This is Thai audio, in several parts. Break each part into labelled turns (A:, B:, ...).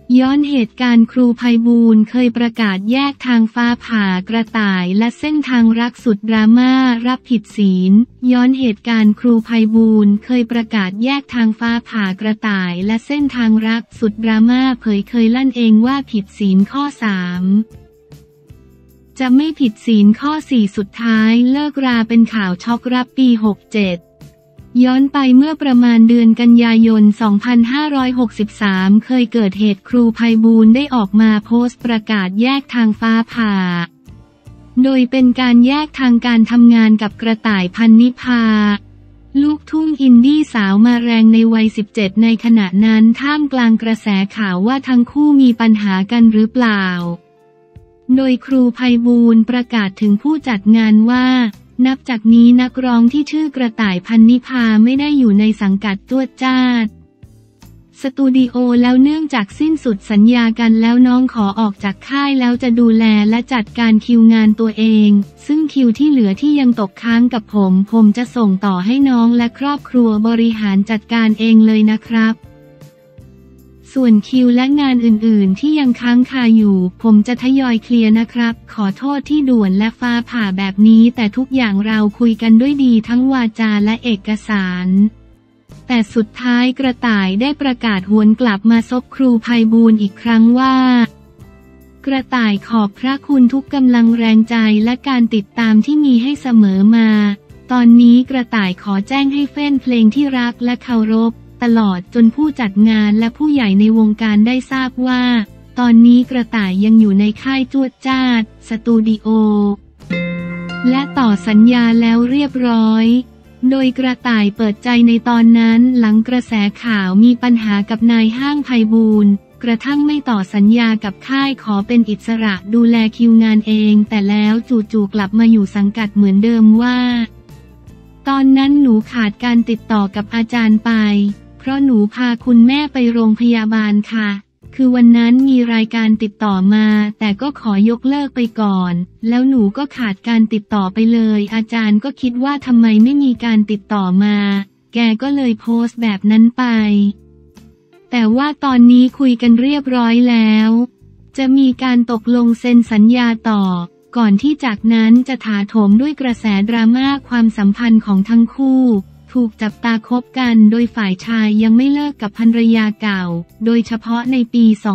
A: ย้อนเหตุการณ์ครูไพบูลย์เคยประกาศแยกทางฟ้าผ่ากระต่ายและเส้นทางรักสุดดราม่ารับผิดศีลย้อนเหตุการณ์ครูไพบูลย์เคยประกาศแยกทางฟ้าผ่ากระต่ายและเส้นทางรักสุดดราม่าเผยเคยลั่นเองว่าผิดศีลข้อ 3จะไม่ผิดศีลข้อ 4สุดท้ายเลิกราเป็นข่าวช็อกรับปี 67ย้อนไปเมื่อประมาณเดือนกันยายน 2563 เคยเกิดเหตุครูไพบูลย์ได้ออกมาโพสต์ประกาศแยกทางฟ้าผ่าโดยเป็นการแยกทางการทำงานกับกระต่ายพันนิพาลูกทุ่งอินดี้สาวมาแรงในวัย 17 ในขณะนั้นท่ามกลางกระแสข่าวว่าทั้งคู่มีปัญหากันหรือเปล่าโดยครูไพบูลย์ประกาศถึงผู้จัดงานว่านับจากนี้นักร้องที่ชื่อกระต่ายพันนิพาไม่ได้อยู่ในสังกัดจวดจ้าดสตูดิโอแล้วเนื่องจากสิ้นสุดสัญญากันแล้วน้องขอออกจากค่ายแล้วจะดูแลและจัดการคิวงานตัวเองซึ่งคิวที่เหลือที่ยังตกค้างกับผมจะส่งต่อให้น้องและครอบครัวบริหารจัดการเองเลยนะครับส่วนคิวและงานอื่นๆที่ยังค้างคาอยู่ผมจะทยอยเคลียร์นะครับขอโทษที่ด่วนและฟ้าผ่าแบบนี้แต่ทุกอย่างเราคุยกันด้วยดีทั้งวาจาและเอกสารแต่สุดท้ายกระต่ายได้ประกาศหวนกลับมาซบครูไพบูลย์อีกครั้งว่ากระต่ายขอบพระคุณทุกกำลังแรงใจและการติดตามที่มีให้เสมอมาตอนนี้กระต่ายขอแจ้งให้แฟนเพลงที่รักและเคารพตลอดจนผู้จัดงานและผู้ใหญ่ในวงการได้ทราบว่าตอนนี้กระต่ายยังอยู่ในค่ายจวดจ้าดสตูดิโอและต่อสัญญาแล้วเรียบร้อยโดยกระต่ายเปิดใจในตอนนั้นหลังกระแสข่าวมีปัญหากับนายห้างไพบูลย์กระทั่งไม่ต่อสัญญากับค่ายขอเป็นอิสระดูแลคิวงานเองแต่แล้วจู่ๆกลับมาอยู่สังกัดเหมือนเดิมว่าตอนนั้นหนูขาดการติดต่อกับอาจารย์ไปเพราะหนูพาคุณแม่ไปโรงพยาบาลค่ะคือวันนั้นมีรายการติดต่อมาแต่ก็ขอยกเลิกไปก่อนแล้วหนูก็ขาดการติดต่อไปเลยอาจารย์ก็คิดว่าทำไมไม่มีการติดต่อมาแกก็เลยโพสต์แบบนั้นไปแต่ว่าตอนนี้คุยกันเรียบร้อยแล้วจะมีการตกลงเซ็นสัญญาต่อก่อนที่จากนั้นจะถาโถมด้วยกระแสดราม่าความสัมพันธ์ของทั้งคู่ถูกจับตาคบกันโดยฝ่ายชายยังไม่เลิกกับภรรยาเก่าโดยเฉพาะในปี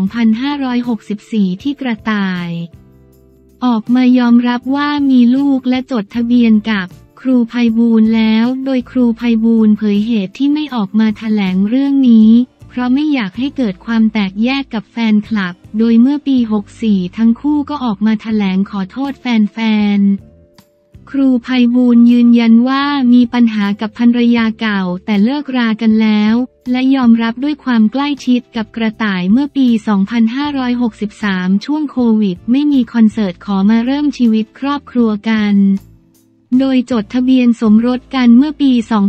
A: 2564 ที่กระต่ายออกมายอมรับว่ามีลูกและจดทะเบียนกับครูไพบูลย์แล้วโดยครูไพบูลย์เผยเหตุที่ไม่ออกมาแถลงเรื่องนี้เพราะไม่อยากให้เกิดความแตกแยกกับแฟนคลับโดยเมื่อปี 64 ทั้งคู่ก็ออกมาแถลงขอโทษแฟนๆครูไพบูลย์ยืนยันว่ามีปัญหากับภรรยาเก่าแต่เลิกรากันแล้วและยอมรับด้วยความใกล้ชิดกับกระต่ายเมื่อปี 2563 ช่วงโควิดไม่มีคอนเสิร์ตขอมาเริ่มชีวิตครอบครัวกันโดยจดทะเบียนสมรสกันเมื่อปี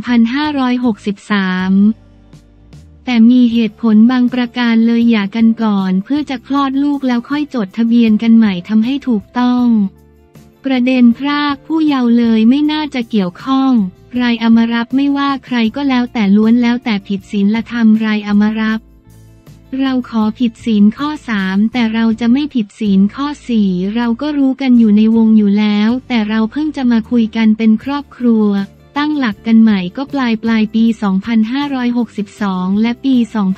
A: 2563แต่มีเหตุผลบางประการเลยหย่ากันก่อนเพื่อจะคลอดลูกแล้วค่อยจดทะเบียนกันใหม่ทำให้ถูกต้องประเด็นพรากผู้เยาว์เลยไม่น่าจะเกี่ยวข้องรายอมรับไม่ว่าใครก็แล้วแต่ล้วนแล้วแต่ผิดศีลธรรมรายอมรับเราขอผิดศีลข้อ 3แต่เราจะไม่ผิดศีลข้อ 4เราก็รู้กันอยู่ในวงอยู่แล้วแต่เราเพิ่งจะมาคุยกันเป็นครอบครัวตั้งหลักกันใหม่ก็ปลายปี 2562 และปี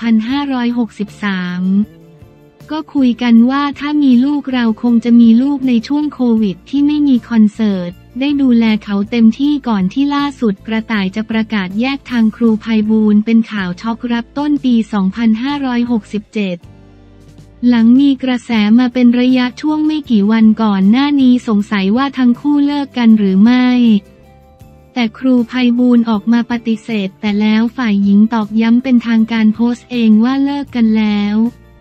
A: 2563 ก็คุยกันว่าถ้ามีลูกเราคงจะมีลูกในช่วงโควิดที่ไม่มีคอนเสิร์ตได้ดูแลเขาเต็มที่ก่อนที่ล่าสุดกระต่ายจะประกาศแยกทางครูไพบูลย์เป็นข่าวช็อกรับต้นปี 2567 หลังมีกระแสมาเป็นระยะช่วงไม่กี่วันก่อนหน้านี้สงสัยว่าทั้งคู่เลิกกันหรือไม่แต่ครูไพบูลย์ออกมาปฏิเสธแต่แล้วฝ่ายหญิงตอกย้ำเป็นทางการโพสต์เองว่าเลิกกันแล้ว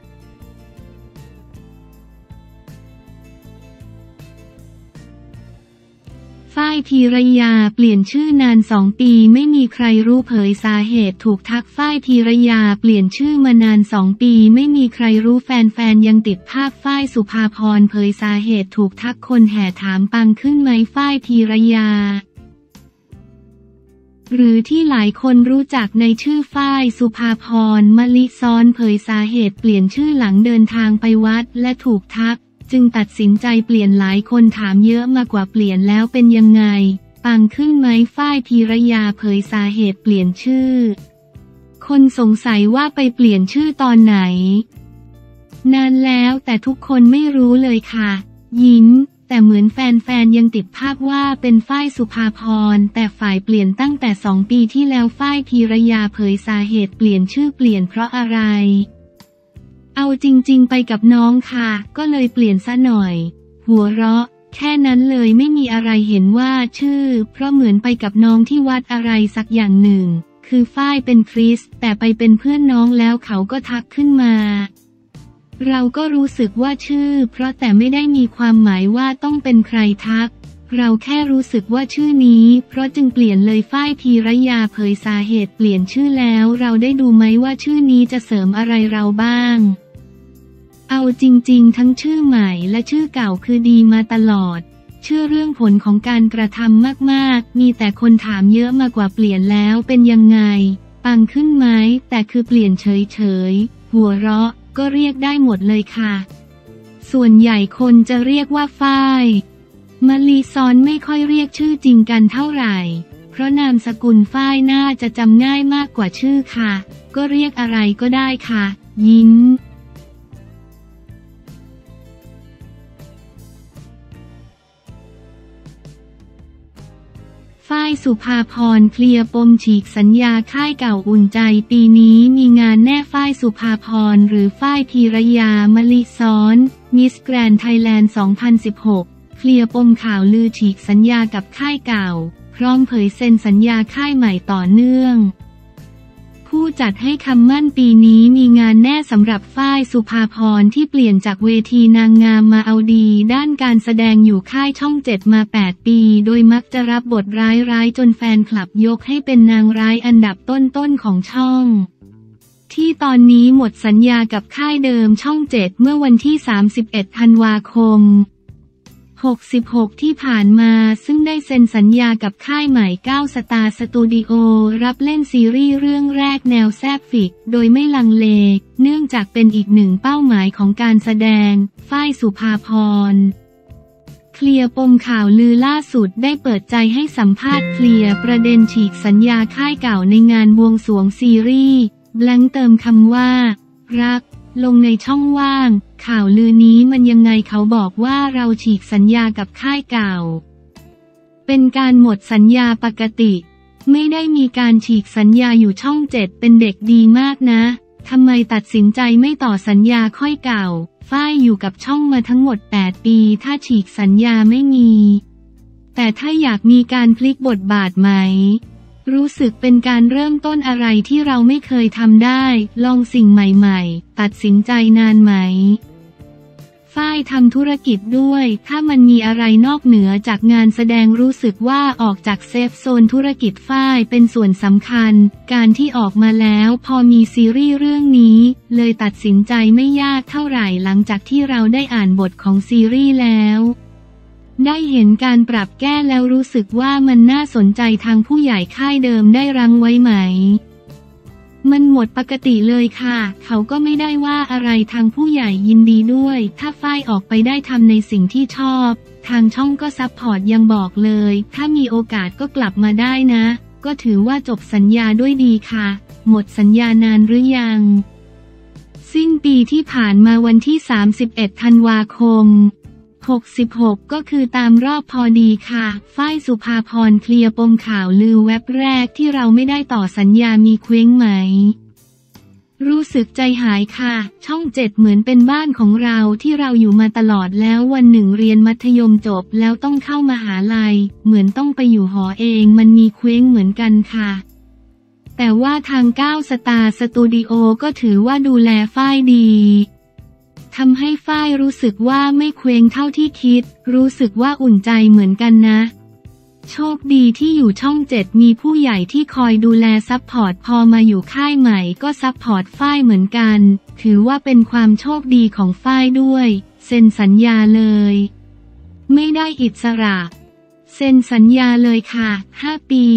A: ฝ้ายธีรยาเปลี่ยนชื่อนาน2 ปีไม่มีใครรู้เผยสาเหตุถูกทักฝ้ายธีรยาเปลี่ยนชื่อมานาน2 ปีไม่มีใครรู้แฟนๆยังติดภาพฝ้ายสุภาพรเผยสาเหตุถูกทักคนแห่ถามปังขึ้นไหมฝ้ายธีรยาหรือที่หลายคนรู้จักในชื่อฝ้ายสุภาพรมลิซ้อนเผยสาเหตุเปลี่ยนชื่อหลังเดินทางไปวัดและถูกทักจึงตัดสินใจเปลี่ยนหลายคนถามเยอะมากกว่าเปลี่ยนแล้วเป็นยังไงปังขึ้นไหมฝ้ายพีระยาเผยสาเหตุเปลี่ยนชื่อคนสงสัยว่าไปเปลี่ยนชื่อตอนไหนนานแล้วแต่ทุกคนไม่รู้เลยค่ะยิ้มแต่เหมือนแฟนๆยังติดภาพว่าเป็นฝ้ายสุภาพรแต่ฝ่ายเปลี่ยนตั้งแต่2 ปีที่แล้วฝ้ายพีระยาเผยสาเหตุเปลี่ยนชื่อเปลี่ยนเพราะอะไรเอาจริงๆไปกับน้องค่ะก็เลยเปลี่ยนซะหน่อยหัวเราะแค่นั้นเลยไม่มีอะไรเห็นว่าชื่อเพราะเหมือนไปกับน้องที่วัดอะไรสักอย่างหนึ่งคือฝ้ายเป็นคริสต์แต่ไปเป็นเพื่อนน้องแล้วเขาก็ทักขึ้นมาเราก็รู้สึกว่าชื่อเพราะแต่ไม่ได้มีความหมายว่าต้องเป็นใครทักเราแค่รู้สึกว่าชื่อนี้เพราะจึงเปลี่ยนเลยฝ้ายพีระยาเผยสาเหตุเปลี่ยนชื่อแล้วเราได้ดูไหมว่าชื่อนี้จะเสริมอะไรเราบ้างเอาจริงๆทั้งชื่อใหม่และชื่อเก่าคือดีมาตลอดเชื่อเรื่องผลของการกระทำมากๆมีแต่คนถามเยอะมากกว่าเปลี่ยนแล้วเป็นยังไงปังขึ้นไหมแต่คือเปลี่ยนเฉยๆหัวเราะก็เรียกได้หมดเลยค่ะส่วนใหญ่คนจะเรียกว่าฝ้ายมลีซ้อนไม่ค่อยเรียกชื่อจริงกันเท่าไหร่เพราะนามสกุลฝ้ายน่าจะจำง่ายมากกว่าชื่อค่ะก็เรียกอะไรก็ได้ค่ะยิ้มฝ้ายสุภาพรเคลียร์ปมฉีกสัญญาค่ายเก่าอุ่นใจปีนี้มีงานแน่ฝ้ายสุภาพรหรือฝ้ายพีระยามลิซ้อนมิสแกรนด์ไทยแลนด์ 2016 เคลียร์ปมข่าวลือฉีกสัญญากับค่ายเก่าพร้อมเผยเซ็นสัญญาค่ายใหม่ต่อเนื่องผู้จัดให้คำมั่นปีนี้มีงานแน่สำหรับฝ้ายสุภาพรที่เปลี่ยนจากเวทีนางงามมาเอาดีด้านการแสดงอยู่ค่ายช่อง7มา8 ปีโดยมักจะรับบทร้ายๆจนแฟนคลับยกให้เป็นนางร้ายอันดับต้นๆของช่องที่ตอนนี้หมดสัญญากับค่ายเดิมช่อง7เมื่อวันที่31 ธันวาคม66ที่ผ่านมาซึ่งได้เซ็นสัญญากับค่ายใหม่9สตาร์สตูดิโอรับเล่นซีรีส์เรื่องแรกแนวแซบฟิกโดยไม่ลังเลเนื่องจากเป็นอีกหนึ่งเป้าหมายของการแสดงฝ้ายสุภาพรเคลียร์ปมข่าวลือล่าสุดได้เปิดใจให้สัมภาษณ์เคลียร์ประเด็นฉีกสัญญาค่ายเก่าในงานบวงสรวงซีรีส์แบงค์เติมคำว่ารักลงในช่องว่างข่าวลือนี้มันยังไงเขาบอกว่าเราฉีกสัญญากับค่ายเก่าเป็นการหมดสัญญาปกติไม่ได้มีการฉีกสัญญาอยู่ช่อง7เป็นเด็กดีมากนะทำไมตัดสินใจไม่ต่อสัญญาค่อยเก่าฝ้ายอยู่กับช่องมาทั้งหมด8 ปีถ้าฉีกสัญญาไม่มีแต่ถ้าอยากมีการพลิกบทบาทไหมรู้สึกเป็นการเริ่มต้นอะไรที่เราไม่เคยทำได้ลองสิ่งใหม่ๆตัดสินใจนานไหมฝ้ายทำธุรกิจด้วยถ้ามันมีอะไรนอกเหนือจากงานแสดงรู้สึกว่าออกจากเซฟโซนธุรกิจฝ้ายเป็นส่วนสำคัญการที่ออกมาแล้วพอมีซีรีส์เรื่องนี้เลยตัดสินใจไม่ยากเท่าไหร่หลังจากที่เราได้อ่านบทของซีรีส์แล้วได้เห็นการปรับแก้แล้วรู้สึกว่ามันน่าสนใจทางผู้ใหญ่ค่ายเดิมได้รั้งไว้ไหมมันหมดปกติเลยค่ะเขาก็ไม่ได้ว่าอะไรทางผู้ใหญ่ยินดีด้วยถ้าฝ้ายออกไปได้ทำในสิ่งที่ชอบทางช่องก็ซัพพอร์ตยังบอกเลยถ้ามีโอกาสก็กลับมาได้นะก็ถือว่าจบสัญญาด้วยดีค่ะหมดสัญญานานหรือยังสิ้นปีที่ผ่านมาวันที่31 ธันวาคม66ก็คือตามรอบพอดีค่ะฝ้ายสุภาพรเคลียร์ปมข่าวลือแว็บแรกที่เราไม่ได้ต่อสัญญามีเคว้งไหมรู้สึกใจหายค่ะช่อง7เหมือนเป็นบ้านของเราที่เราอยู่มาตลอดแล้ววันหนึ่งเรียนมัธยมจบแล้วต้องเข้ามหาลัยเหมือนต้องไปอยู่หอเองมันมีเคว้งเหมือนกันค่ะแต่ว่าทาง9สตาร์สตูดิโอก็ถือว่าดูแลฝ้ายดีทำให้ฝ้ายรู้สึกว่าไม่เคว้งเท่าที่คิดรู้สึกว่าอุ่นใจเหมือนกันนะโชคดีที่อยู่ช่อง7มีผู้ใหญ่ที่คอยดูแลซัพพอร์ตพอมาอยู่ค่ายใหม่ก็ซัพพอร์ตฝ้ายเหมือนกันถือว่าเป็นความโชคดีของฝ้ายด้วยเซ็นสัญญาเลยไม่ได้อิสระเซ็นสัญญาเลยค่ะ5 ปี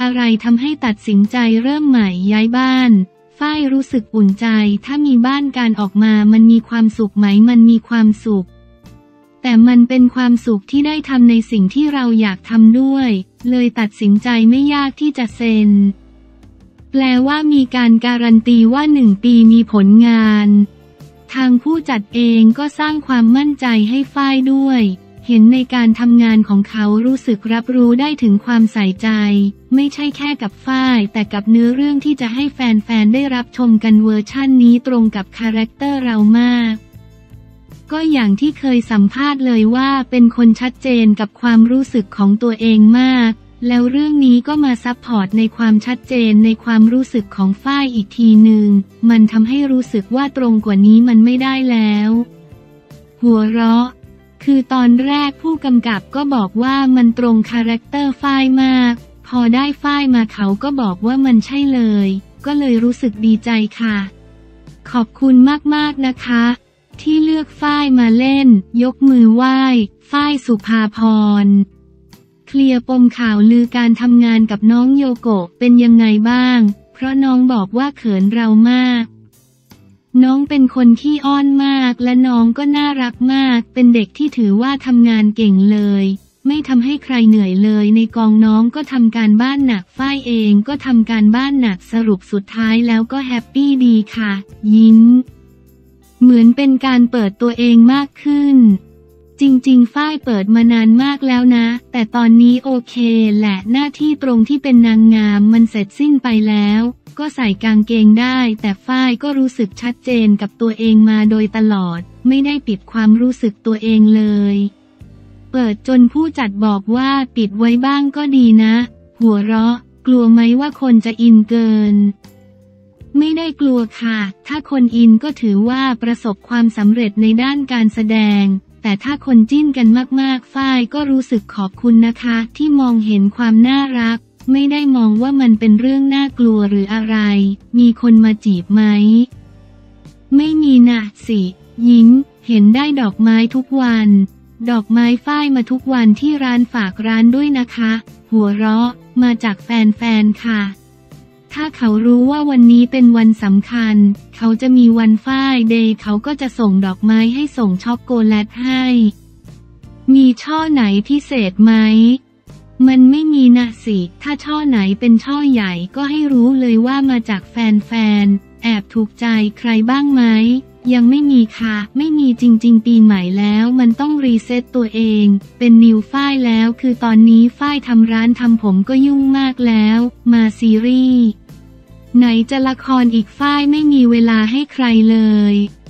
A: อะไรทำให้ตัดสินใจเริ่มใหม่ย้ายบ้านฝ้ายรู้สึกอุ่นใจถ้ามีบ้านการออกมามันมีความสุขไหมมันมีความสุขแต่มันเป็นความสุขที่ได้ทำในสิ่งที่เราอยากทำด้วยเลยตัดสินใจไม่ยากที่จะเซ็นแปลว่ามีการการันตีว่า1 ปีมีผลงานทางผู้จัดเองก็สร้างความมั่นใจให้ฝ้ายด้วยเห็นในการทำงานของเขารู้สึกรับรู้ได้ถึงความใส่ใจไม่ใช่แค่กับฝ้ายแต่กับเนื้อเรื่องที่จะให้แฟนๆได้รับชมกันเวอร์ชั่นนี้ตรงกับคาแรคเตอร์เรามากก็อย่างที่เคยสัมภาษณ์เลยว่าเป็นคนชัดเจนกับความรู้สึกของตัวเองมากแล้วเรื่องนี้ก็มาซัพพอร์ตในความชัดเจนในความรู้สึกของฝ้ายอีกทีหนึ่งมันทำให้รู้สึกว่าตรงกว่านี้มันไม่ได้แล้วหัวเราะคือตอนแรกผู้กำกับก็บอกว่ามันตรงคาแรคเตอร์ฝ้ายมากพอได้ฝ้ายมาเขาก็บอกว่ามันใช่เลยก็เลยรู้สึกดีใจค่ะขอบคุณมากๆนะคะที่เลือกฝ้ายมาเล่นยกมือไหว้ฝ้ายสุภาพรเคลียร์ปมข่าวลือการทำงานกับน้องโยโกะเป็นยังไงบ้างเพราะน้องบอกว่าเขินเรามากน้องเป็นคนขี้อ้อนมากและน้องก็น่ารักมากเป็นเด็กที่ถือว่าทำงานเก่งเลยไม่ทำให้ใครเหนื่อยเลยในกองน้องก็ทำการบ้านหนักฝ้ายเองก็ทำการบ้านหนักสรุปสุดท้ายแล้วก็แฮปปี้ดีค่ะยิ้มเหมือนเป็นการเปิดตัวเองมากขึ้นจริงๆฝ้ายเปิดมานานมากแล้วนะแต่ตอนนี้โอเคแหละหน้าที่ตรงที่เป็นนางงามมันเสร็จสิ้นไปแล้วก็ใส่กางเกงได้แต่ฝ้ายก็รู้สึกชัดเจนกับตัวเองมาโดยตลอดไม่ได้ปิดความรู้สึกตัวเองเลยเปิดจนผู้จัดบอกว่าปิดไว้บ้างก็ดีนะหัวเราะกลัวไหมว่าคนจะอินเกินไม่ได้กลัวค่ะถ้าคนอินก็ถือว่าประสบความสำเร็จในด้านการแสดงแต่ถ้าคนจิ้นกันมากๆฝ้ายก็รู้สึกขอบคุณนะคะที่มองเห็นความน่ารักไม่ได้มองว่ามันเป็นเรื่องน่ากลัวหรืออะไรมีคนมาจีบไหมไม่มีนะสิยิ้มเห็นได้ดอกไม้ทุกวันดอกไม้ฝ้ายมาทุกวันที่ร้านฝากร้านด้วยนะคะหัวเราะมาจากแฟนๆค่ะถ้าเขารู้ว่าวันนี้เป็นวันสำคัญเขาจะมีวันฝ้ายเดย์เขาก็จะส่งดอกไม้ให้ส่งช็อกโกแลตให้มีช่อไหนพิเศษไหมมันไม่มีนะสิถ้าช่อไหนเป็นช่อใหญ่ก็ให้รู้เลยว่ามาจากแฟนๆแอบถูกใจใครบ้างไหมยังไม่มีค่ะไม่มีจริงๆปีใหม่แล้วมันต้องรีเซ็ตตัวเองเป็นนิวฝ้ายแล้วคือตอนนี้ฝ้ายทำร้านทำผมก็ยุ่งมากแล้วมาซีรีส์ไหนจะละครอีกฝ้ายไม่มีเวลาให้ใครเลย